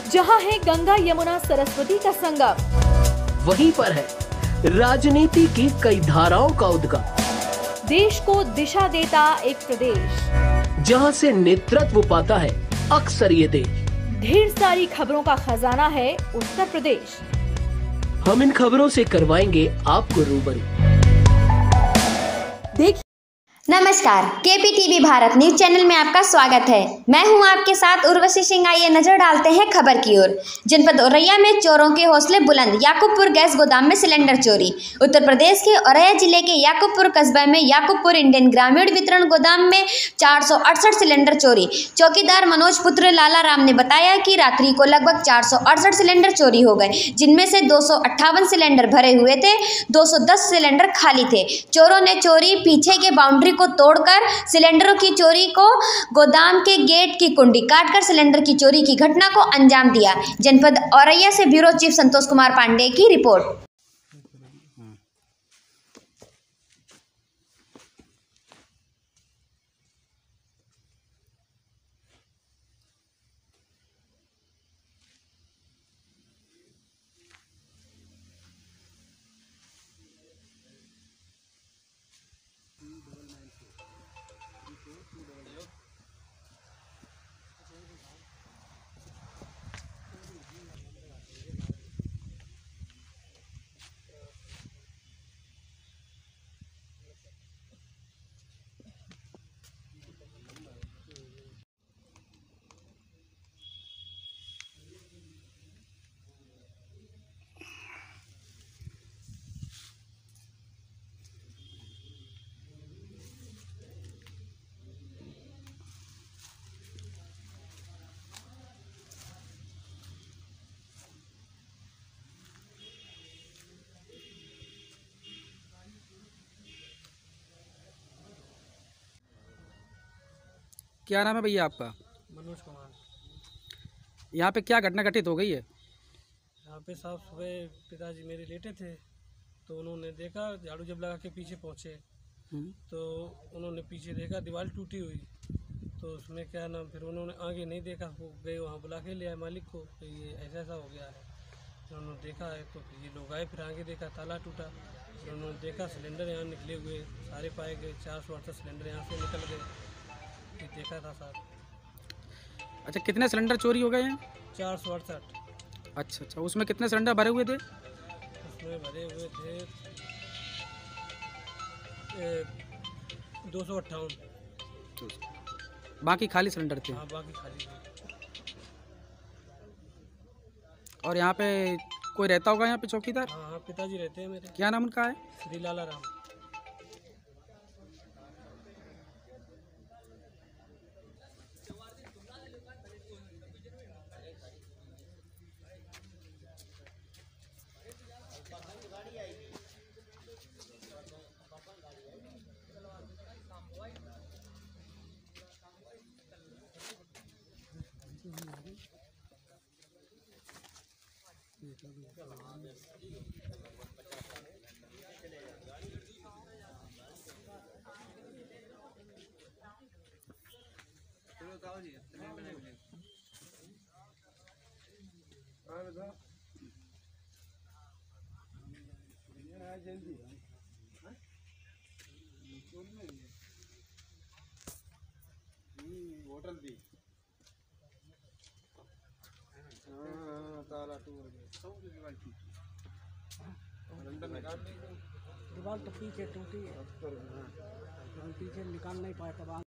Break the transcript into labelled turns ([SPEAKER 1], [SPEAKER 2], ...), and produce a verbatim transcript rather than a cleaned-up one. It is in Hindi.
[SPEAKER 1] जहां है गंगा यमुना सरस्वती का संगम,
[SPEAKER 2] वहीं पर है राजनीति की कई धाराओं का उद्गम।
[SPEAKER 1] देश को दिशा देता एक प्रदेश,
[SPEAKER 2] जहां से नेतृत्व पाता है अक्सर ये देश।
[SPEAKER 1] ढेर सारी खबरों का खजाना है उत्तर प्रदेश।
[SPEAKER 2] हम इन खबरों से करवाएंगे आपको रूबरू।
[SPEAKER 1] देखिए,
[SPEAKER 3] नमस्कार, KP TV Bharat news channel में आपका स्वागत है। मैं हूं आपके साथ उर्वशी सिंह। आइए नजर डालते हैं खबर की ओर। जनपद औरैया में चोरों के हौसले बुलंद, याकूबपुर गैस गोदाम में सिलेंडर चोरी। उत्तर प्रदेश के औरैया जिले के याकूबपुर कस्बे में याकूबपुर इंडियन ग्रामीण वितरण गोदाम में चार सौ अड़सठ सिलेंडर चोरी। चौकीदार मनोज पुत्र लाला राम ने बताया कि रात्रि को लगभग चार सौ अड़सठ सिलेंडर चोरी हो गए, जिनमें से दो सौ अट्ठावन सिलेंडर भरे हुए थे, दो सौ दस सिलेंडर खाली थे। चोरों ने चोरी पीछे के बाउंड्री को तोड़कर सिलेंडरों की चोरी को गोदाम के गेट की कुंडी काटकर सिलेंडर की चोरी की घटना को अंजाम दिया। जनपद औरैया से ब्यूरो चीफ संतोष कुमार पांडे की रिपोर्ट।
[SPEAKER 4] क्या नाम है भैया आपका?
[SPEAKER 5] मनोज कुमार।
[SPEAKER 4] यहाँ पे क्या घटना घटित हो गई है?
[SPEAKER 5] यहाँ पे साहब सुबह पिताजी मेरे लेटे थे, तो उन्होंने देखा, झाड़ू जब लगा के पीछे पहुँचे तो उन्होंने पीछे देखा दीवार टूटी हुई। तो उसमें क्या नाम, फिर उन्होंने आगे नहीं देखा, वो गए वहाँ बुला के ले आए मालिक को कि ये ऐसा ऐसा हो गया है। फिर उन्होंने देखा है तो फिर ये लोग आए, फिर आगे देखा ताला टूटा। फिर उन्होंने देखा सिलेंडर यहाँ निकले हुए सारे पाए गए, चार सौ अड़सठ सिलेंडर यहाँ से निकल गए। ये देखा था साहब।
[SPEAKER 4] अच्छा, कितने सिलेंडर चोरी हो गए हैं?
[SPEAKER 5] चार सौ अड़सठ।
[SPEAKER 4] अच्छा अच्छा, उसमें कितने सिलेंडर भरे हुए थे?
[SPEAKER 5] उसमें भरे हुए थे दो सौ अट्ठावन।
[SPEAKER 4] बाकी खाली सिलेंडर थे?
[SPEAKER 5] हाँ, बाकी खाली थे।
[SPEAKER 4] और यहाँ पे कोई रहता होगा यहाँ पे चौकीदार?
[SPEAKER 5] हाँ हाँ, पिताजी रहते हैं मेरे।
[SPEAKER 4] क्या नाम उनका है?
[SPEAKER 5] श्री लाला राम। होटल भी ताला टूट गया, दीवार तो पीछे टूटी है, पीछे निकाल नहीं पाया।